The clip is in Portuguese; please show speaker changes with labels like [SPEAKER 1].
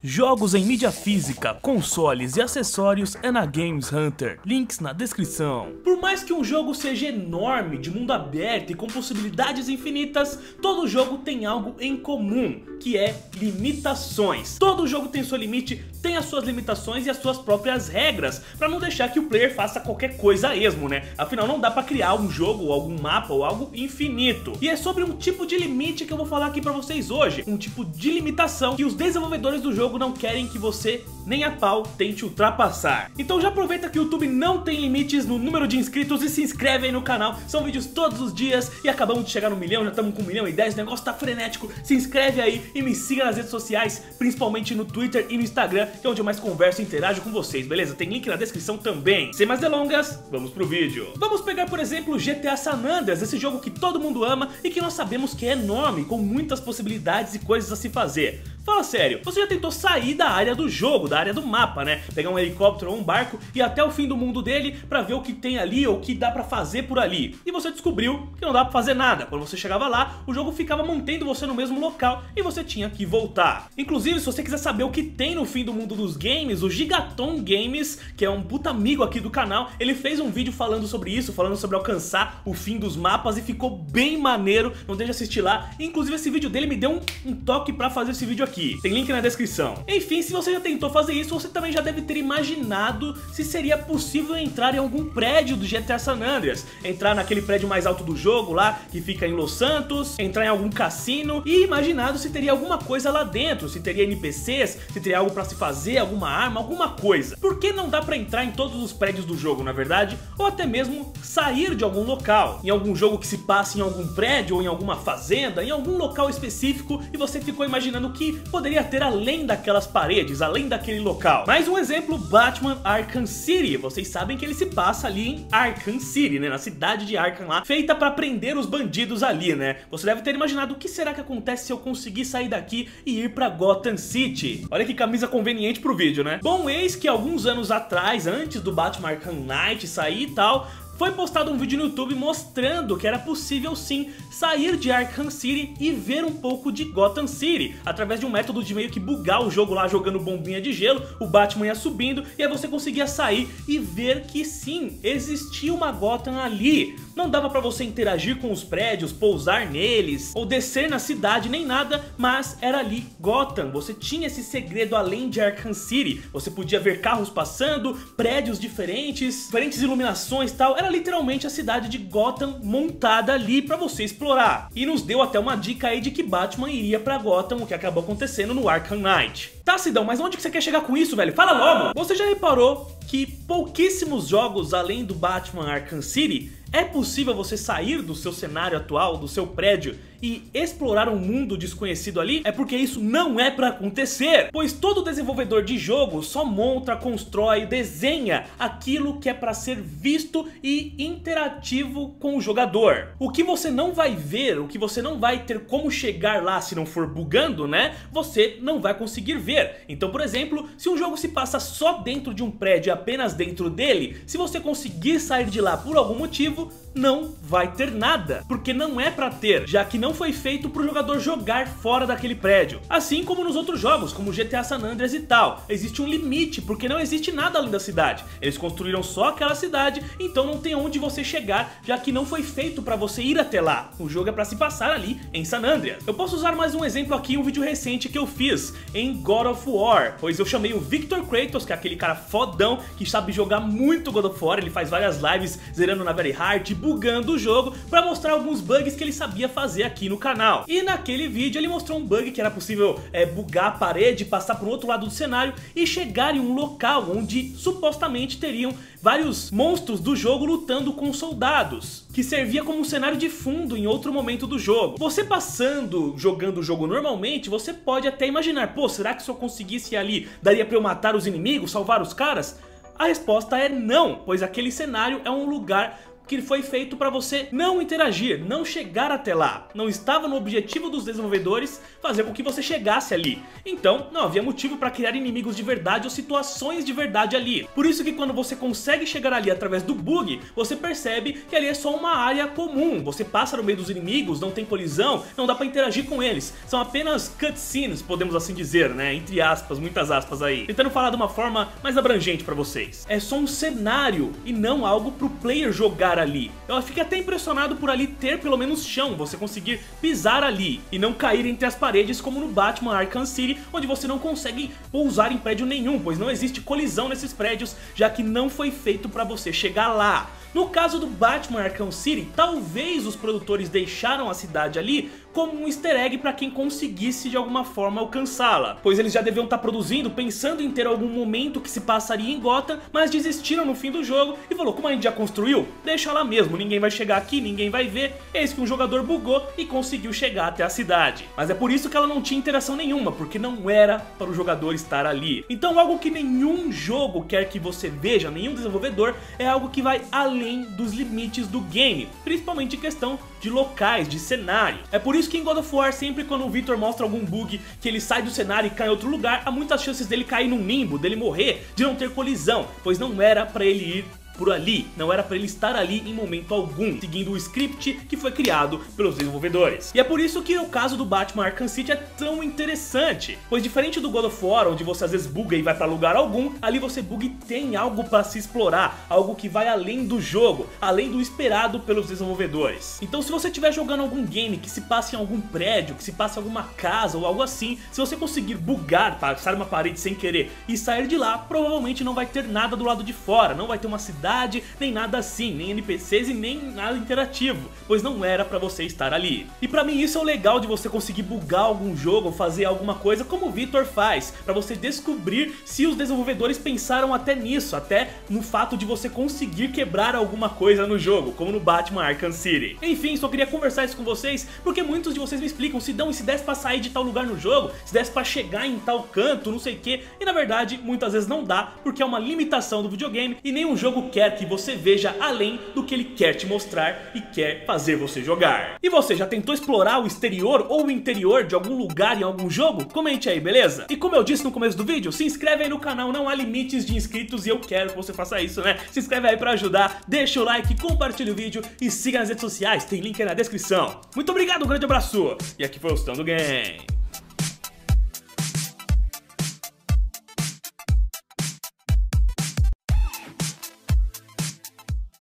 [SPEAKER 1] Jogos em mídia física, consoles e acessórios é na Games Hunter, links na descrição. Por mais que um jogo seja enorme, de mundo aberto e com possibilidades infinitas, todo jogo tem algo em comum, que é limitações. Todo jogo tem seu limite, tem as suas limitações e as suas próprias regras, pra não deixar que o player faça qualquer coisa a esmo, né? Afinal, não dá pra criar um jogo, ou algum mapa, ou algo infinito. E é sobre um tipo de limite que eu vou falar aqui pra vocês hoje, um tipo de limitação que os desenvolvedores do jogo não querem que você, nem a pau, tente ultrapassar. Então já aproveita que o YouTube não tem limites no número de inscritos e se inscreve aí no canal. São vídeos todos os dias e acabamos de chegar no 1 milhão, já estamos com 1.010.000, o negócio tá frenético. Se inscreve aí e me siga nas redes sociais, principalmente no Twitter e no Instagram, que é onde eu mais converso e interajo com vocês, beleza? Tem link na descrição também. Sem mais delongas, vamos pro vídeo. Vamos pegar, por exemplo, GTA San Andreas, esse jogo que todo mundo ama e que nós sabemos que é enorme, com muitas possibilidades e coisas a se fazer. Fala sério, você já tentou sair da área do jogo, da área do mapa, né? Pegar um helicóptero ou um barco e ir até o fim do mundo dele pra ver o que tem ali ou o que dá pra fazer por ali. E você descobriu que não dá pra fazer nada. Quando você chegava lá, o jogo ficava mantendo você no mesmo local e você tinha que voltar. Inclusive, se você quiser saber o que tem no fim do mundo dos games, o Gigaton Games, que é um puta amigo aqui do canal, ele fez um vídeo falando sobre isso, falando sobre alcançar o fim dos mapas e ficou bem maneiro, não deixe de assistir lá. Inclusive, esse vídeo dele me deu um toque pra fazer esse vídeo aqui. Tem link na descrição. Enfim, se você já tentou fazer isso, você também já deve ter imaginado se seria possível entrar em algum prédio do GTA San Andreas. Entrar naquele prédio mais alto do jogo lá, que fica em Los Santos, entrar em algum cassino e imaginado se teria alguma coisa lá dentro, se teria NPCs, se teria algo pra se fazer, alguma arma, alguma coisa. Por que não dá pra entrar em todos os prédios do jogo, na verdade? Ou até mesmo sair de algum local, em algum jogo que se passe em algum prédio ou em alguma fazenda, em algum local específico e você ficou imaginando que poderia ter além daquelas paredes, além daquele local. Mais um exemplo, Batman Arkham City. Vocês sabem que ele se passa ali em Arkham City, né? Na cidade de Arkham lá, feita pra prender os bandidos ali, né? Você deve ter imaginado o que será que acontece se eu conseguir sair daqui e ir pra Gotham City. Olha que camisa conveniente pro vídeo, né? Bom, eis que alguns anos atrás, antes do Batman Arkham Knight sair e tal, foi postado um vídeo no YouTube mostrando que era possível sim sair de Arkham City e ver um pouco de Gotham City, através de um método de meio que bugar o jogo lá jogando bombinha de gelo, o Batman ia subindo e aí você conseguia sair e ver que sim, existia uma Gotham ali. Não dava pra você interagir com os prédios, pousar neles ou descer na cidade nem nada, mas era ali Gotham. Você tinha esse segredo além de Arkham City. Você podia ver carros passando, prédios diferentes iluminações e tal. Era literalmente a cidade de Gotham montada ali pra você explorar. E nos deu até uma dica aí de que Batman iria pra Gotham, o que acabou acontecendo no Arkham Knight. Tá, Sidão, mas onde que você quer chegar com isso, velho? Fala logo! Você já reparou que pouquíssimos jogos além do Batman Arkham City é possível você sair do seu cenário atual, do seu prédio e explorar um mundo desconhecido ali? É porque isso não é pra acontecer, pois todo desenvolvedor de jogo só monta, constrói, desenha aquilo que é pra ser visto e interativo com o jogador. O que você não vai ver, o que você não vai ter como chegar lá se não for bugando, né? Você não vai conseguir ver. Então, por exemplo, se um jogo se passa só dentro de um prédio e apenas dentro dele, se você conseguir sair de lá por algum motivo, não vai ter nada, porque não é pra ter, já que não foi feito pro jogador jogar fora daquele prédio. Assim como nos outros jogos, como GTA San Andreas e tal, existe um limite, porque não existe nada além da cidade. Eles construíram só aquela cidade, então não tem onde você chegar, já que não foi feito pra você ir até lá. O jogo é pra se passar ali em San Andreas. Eu posso usar mais um exemplo aqui, um vídeo recente que eu fiz em God of War, pois eu chamei o Victor Kratos, que é aquele cara fodão que sabe jogar muito God of War. Ele faz várias lives zerando na Very Hard, bugando o jogo, pra mostrar alguns bugs que ele sabia fazer aqui no canal. E naquele vídeo ele mostrou um bug que era possível bugar a parede, passar pro outro lado do cenário e chegar em um local onde supostamente teriam vários monstros do jogo lutando com soldados, que servia como um cenário de fundo em outro momento do jogo. Você passando, jogando o jogo normalmente, você pode até imaginar, pô, será que se eu conseguisse ir ali, daria pra eu matar os inimigos, salvar os caras? A resposta é não, pois aquele cenário é um lugar que foi feito para você não interagir, não chegar até lá. Não estava no objetivo dos desenvolvedores fazer com que você chegasse ali. Então não havia motivo para criar inimigos de verdade ou situações de verdade ali. Por isso que quando você consegue chegar ali através do bug, você percebe que ali é só uma área comum. Você passa no meio dos inimigos, não tem colisão, não dá para interagir com eles. São apenas cutscenes, podemos assim dizer, né? Entre aspas, muitas aspas aí. Tentando falar de uma forma mais abrangente para vocês. É só um cenário e não algo pro player jogar ali. Eu fico até impressionado por ali ter pelo menos chão, você conseguir pisar ali e não cair entre as paredes como no Batman Arkham City, onde você não consegue pousar em prédio nenhum, pois não existe colisão nesses prédios, já que não foi feito para você chegar lá. No caso do Batman Arkham City, talvez os produtores deixaram a cidade ali como um easter egg para quem conseguisse de alguma forma alcançá-la, pois eles já deviam estar produzindo pensando em ter algum momento que se passaria em Gotham, mas desistiram no fim do jogo e falou, como a gente já construiu, deixa lá mesmo, ninguém vai chegar aqui, ninguém vai ver. Eis que um jogador bugou e conseguiu chegar até a cidade. Mas é por isso que ela não tinha interação nenhuma, porque não era para o jogador estar ali. Então algo que nenhum jogo quer que você veja, nenhum desenvolvedor, é algo que vai além dos limites do game, principalmente em questão de locais, de cenário. É por isso que em God of War, sempre quando o Victor mostra algum bug, que ele sai do cenário e cai em outro lugar, há muitas chances dele cair num limbo, dele morrer, de não ter colisão, pois não era para ele ir por ali, não era para ele estar ali em momento algum, seguindo o script que foi criado pelos desenvolvedores. E é por isso que o caso do Batman Arkham City é tão interessante, pois diferente do God of War, onde você às vezes buga e vai para lugar algum, ali você buga e tem algo para se explorar, algo que vai além do jogo, além do esperado pelos desenvolvedores. Então se você estiver jogando algum game que se passa em algum prédio, que se passa em alguma casa ou algo assim, se você conseguir bugar, passar uma parede sem querer e sair de lá, provavelmente não vai ter nada do lado de fora, não vai ter uma cidade, nem nada assim, nem NPCs e nem nada interativo, pois não era pra você estar ali. E pra mim isso é o legal de você conseguir bugar algum jogo ou fazer alguma coisa como o Victor faz, pra você descobrir se os desenvolvedores pensaram até nisso, até no fato de você conseguir quebrar alguma coisa no jogo, como no Batman Arkham City. Enfim, só queria conversar isso com vocês, porque muitos de vocês me explicam se desse pra sair de tal lugar no jogo, se desse pra chegar em tal canto, não sei o que, e na verdade muitas vezes não dá, porque é uma limitação do videogame e nenhum jogo quer que você veja além do que ele quer te mostrar e quer fazer você jogar. E você já tentou explorar o exterior ou o interior de algum lugar em algum jogo? Comente aí, beleza? E como eu disse no começo do vídeo, se inscreve aí no canal, não há limites de inscritos e eu quero que você faça isso, né? Se inscreve aí pra ajudar, deixa o like, compartilha o vídeo e siga nas redes sociais, tem link aí na descrição. Muito obrigado, um grande abraço e aqui foi o Stando Games.